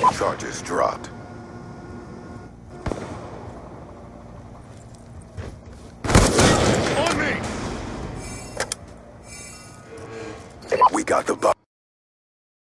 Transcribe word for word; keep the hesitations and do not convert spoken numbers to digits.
Charges dropped. On me! We got the bomb.